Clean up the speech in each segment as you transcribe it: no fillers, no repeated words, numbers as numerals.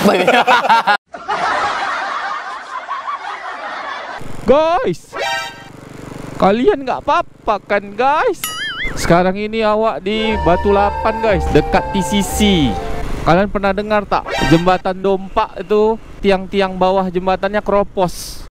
Guys, kalian nggak apa-apa kan guys? Sekarang ini awak di Batu Lapan guys, dekat TCC. Kalian pernah dengar tak? Jembatan Dompak itu, tiang-tiang bawah jembatannya keropos.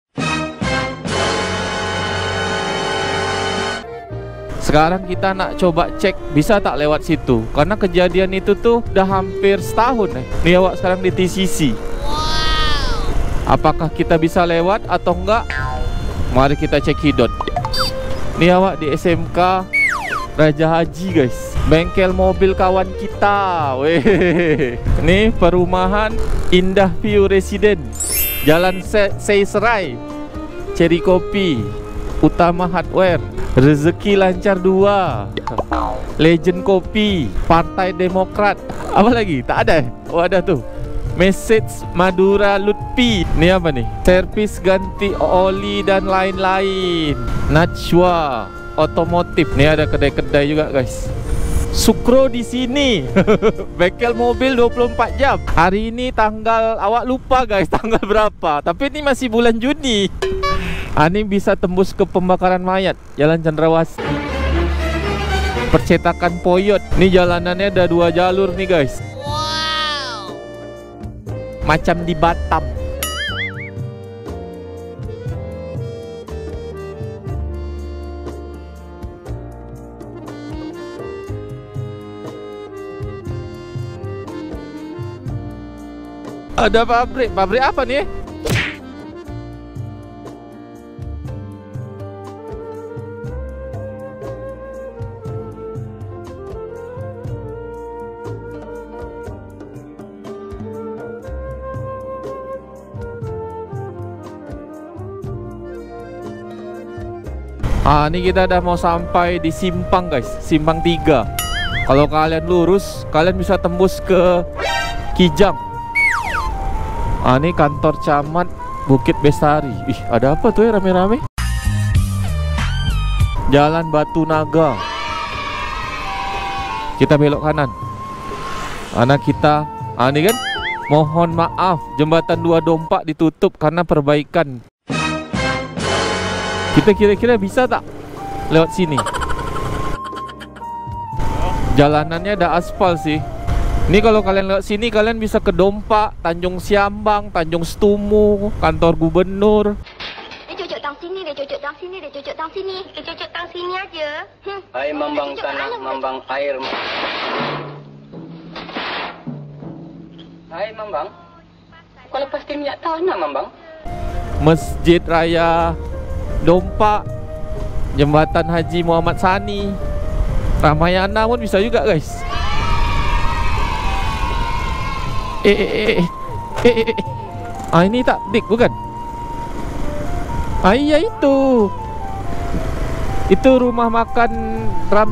Sekarang kita nak coba cek bisa tak lewat situ. Karena kejadian itu tuh udah hampir setahun Nih awak sekarang di TCC. Apakah kita bisa lewat atau enggak? Mari kita cek hidot. Nih awak di SMK Raja Haji guys, bengkel mobil kawan kita. Weh, nih perumahan Indah View Residen, Jalan Seiserai, Cherry Kopi, Utama Hardware, Rezeki Lancar 2, Legend Kopi, Partai Demokrat. Apa lagi? Tak ada. Oh ada tuh, Message Madura Lutfi. Ini apa nih? Servis ganti oli dan lain-lain. Najwa Otomotif. Nih ada kedai-kedai juga guys. Sukro di sini. Bengkel mobil 24 jam. Hari ini tanggal, awak lupa guys tanggal berapa. Tapi ini masih bulan Juni. Ini bisa tembus ke pembakaran mayat, Jalan Cendrawasih. Percetakan Poyot. Ini jalanannya ada 2 jalur nih guys. Wow. Macam di Batam. Ada pabrik apa nih? Ini kita udah mau sampai di Simpang guys, Simpang 3. Kalau kalian lurus, kalian bisa tembus ke Kijang. Ini kantor camat Bukit Bestari. Ih, ada apa tuh ya rame-rame? Jalan Batu Naga. Kita belok kanan. Ini kan, mohon maaf, jembatan 2 Dompak ditutup karena perbaikan. Kita kira-kira bisa tak lewat sini? Jalanannya ada aspal sih. Ini kalau kalian lewat sini, kalian bisa ke Dompak, Tanjung Siambang, Tanjung Setumu, kantor gubernur. Dia cocok tang sini, dia cocok tang sini, dia cocok tang sini, dia cocok tang sini aja. Hai mambang tanah, mambang air. Hai mambang, kau pasti minyak tanah mambang. Masjid Raya Dompak, Jembatan Haji Muhammad Sani, Ramayana pun bisa juga guys. Ini tak dik bukan? Iya itu rumah makan ram.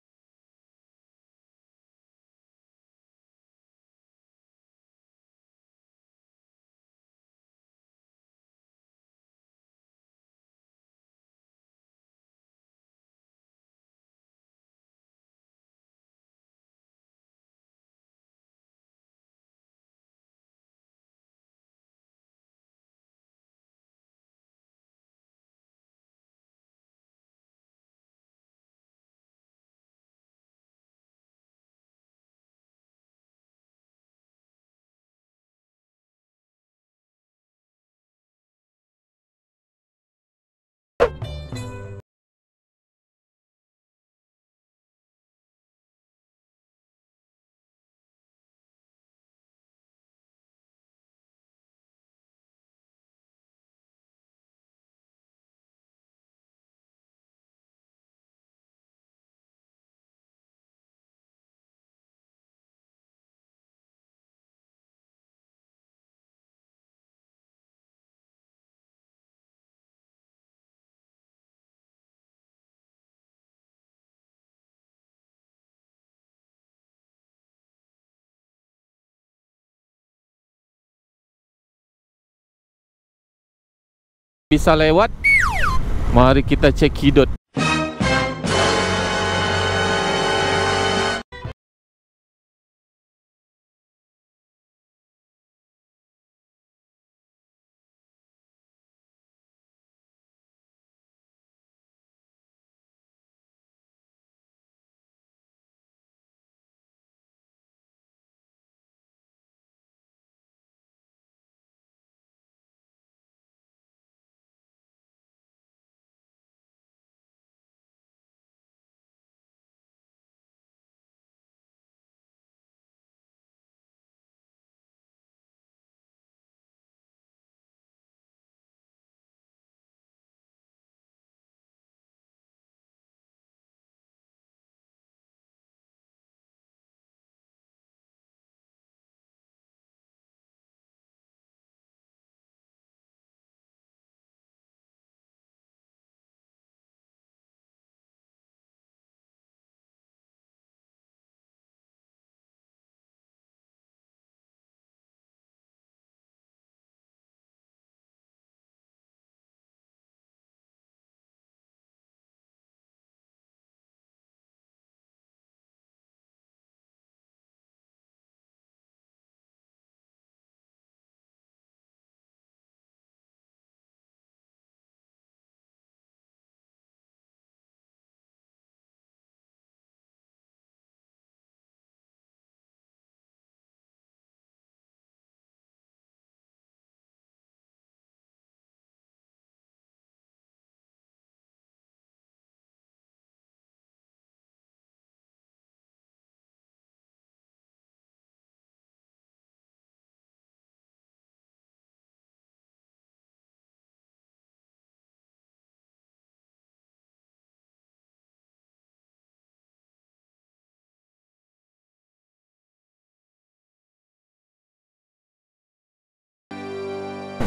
Bisa lewat. Mari kita cek hidot.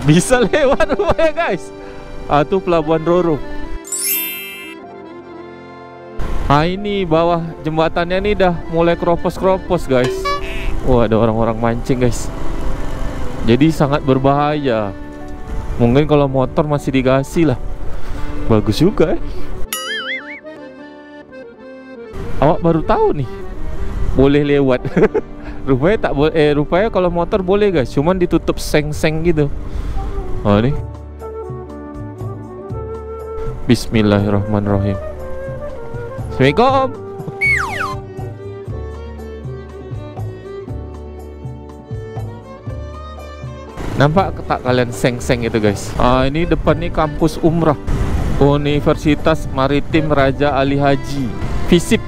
Bisa lewat rupanya guys. Tuh pelabuhan Roro. Ini bawah jembatannya nih dah mulai keropos-keropos guys. Wah, ada orang-orang mancing guys. Jadi sangat berbahaya. Mungkin kalau motor masih digasih lah. Bagus juga Awak baru tahu nih boleh lewat. Rupanya tak boleh. Rupanya kalau motor boleh guys, cuman ditutup seng-seng gitu. Oh nih. Bismillahirrahmanirrahim. Assalamualaikum. Nampak tak kalian seng-seng itu guys? Ini depan nih kampus umrah Universitas Maritim Raja Ali Haji. FISIP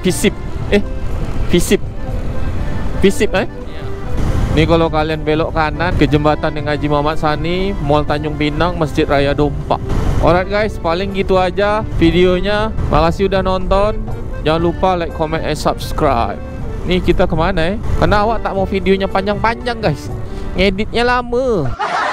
Nih kalau kalian belok kanan ke jembatan yang Haji Muhammad Sani, Mall Tanjung Pinang, Masjid Raya Dompak. Alright guys, paling gitu aja videonya. Makasih udah nonton. Jangan lupa like, comment, and subscribe. Nih kita kemana Karena awak tak mau videonya panjang-panjang guys. Ngeditnya lama.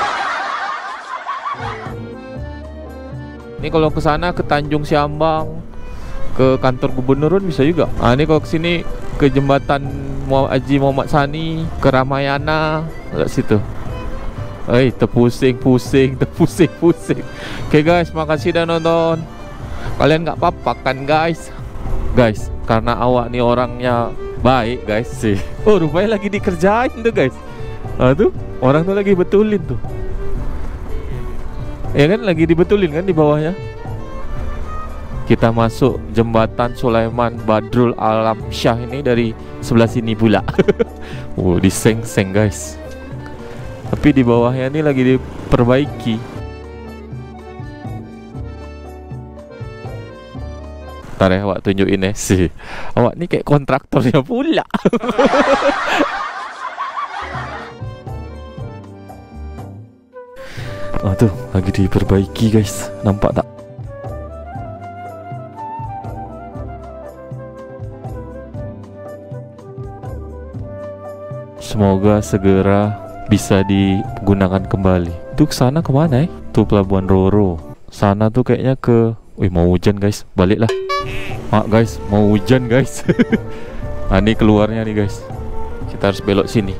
Ini kalau ke sana ke Tanjung Siambang, ke kantor gubernur bisa juga. Ini kalau ke sini ke jembatan Haji Muhammad Sani, ke Ramayana, dekat situ. Terpusing. Oke guys, makasih udah nonton. Kalian nggak apa-apa kan guys? Guys, karena awak nih orangnya baik guys sih. Oh, rupanya lagi dikerjain tuh guys. Tuh orang tuh lagi betulin tuh. Ya kan, lagi dibetulin kan di bawahnya. Kita masuk jembatan Sulaiman Badrul Alam Syah ini dari sebelah sini pula. Diseng-seng guys. Tapi di bawahnya ini lagi diperbaiki. Ntar awak tunjukin sih. Awak nih kayak kontraktornya pula. Tuh lagi diperbaiki guys. Nampak tak? Semoga segera bisa digunakan kembali. Tuh kesana kemana Tuh pelabuhan Roro. Sana tuh kayaknya ke... mau hujan guys, baliklah. Guys, mau hujan guys. Ini keluarnya nih guys. Kita harus belok sini.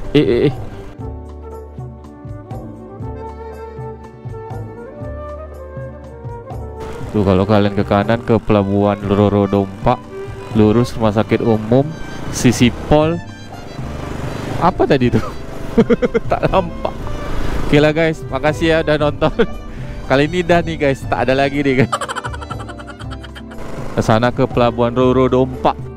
Tuh kalau kalian ke kanan ke pelabuhan Roro Dompak, lurus rumah sakit umum Sisipol. Apa tadi tuh? Tak nampak. Oke lah guys, makasih ya udah nonton. Kali ini dah nih guys, tak ada lagi nih guys. Kesana ke pelabuhan Roro Dompak.